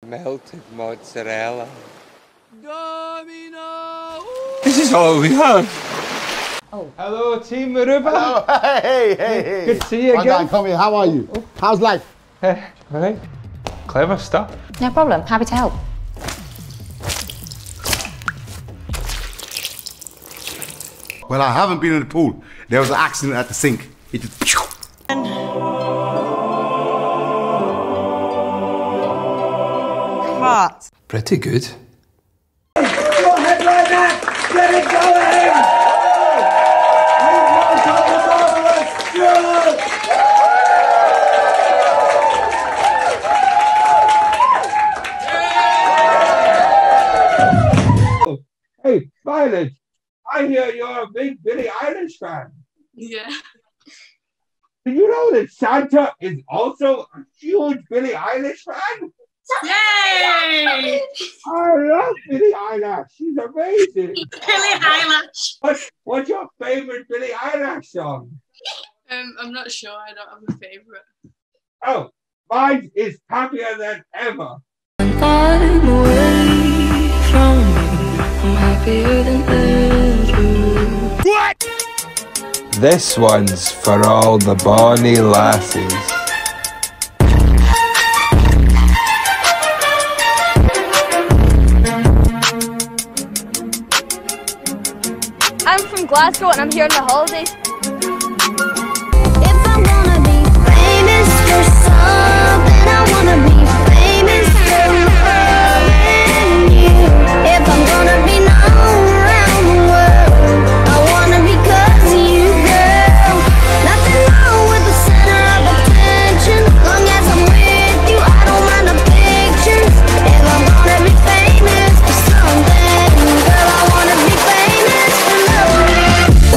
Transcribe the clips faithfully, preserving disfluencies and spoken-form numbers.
melted mozzarella. Domino! This is all we have. Oh. Hello, Team Maruba. Hello. Hey, hey, hey. Good to see you My again. guy, come here. How are you? Oh. How's life? Hey, all right. Clever stuff. No problem. Happy to help. Well, I haven't been in the pool. There was an accident at the sink. It just... What? Pretty good. Go ahead right now! Get it going! Hey, Violet, I hear you're a big Billie Eilish fan. Yeah. Do you know that Santa is also a huge Billie Eilish fan? Yay! I love Billie Eilish. She's amazing. Billie Eilish. What, what's your favorite Billie Eilish song? Um, I'm not sure. I don't have a favourite. Oh, mine is Happier Than Ever. I'm away from you. I'm happier than ever. What? This one's for all the bonny lassies. I'm from Glasgow and I'm here on the holidays. If I wanna be famous for something, I wanna be famous for loving you. If I'm gonna be known around the world, I wanna be cause of you, girl. Nothing wrong with the center of attention. Long as I'm with you, I don't mind the pictures. If I'm gonna be famous for something, girl, I wanna be famous for loving you.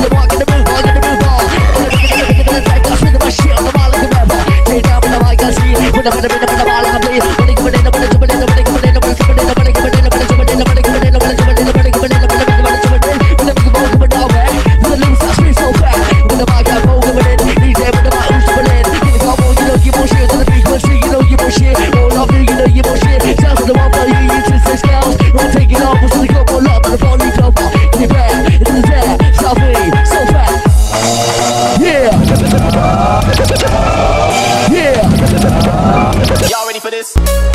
Y'all ready for this?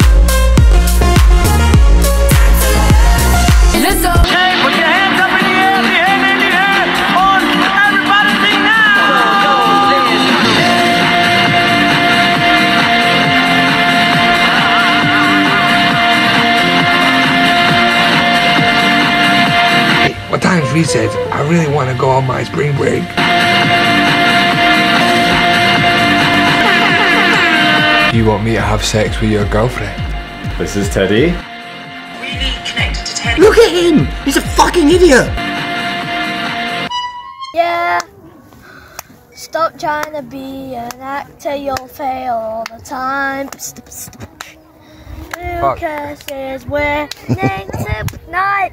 Hey, put your hands up in the air, the hand in the air. On, everybody sing Hey, what time's reset? I really want to go on my spring break. You want me to have sex with your girlfriend? This is Teddy. Really connected to Teddy. Look at him! He's a fucking idiot! Yeah. Stop trying to be an actor, you'll fail all the time. Lucas is winning tonight.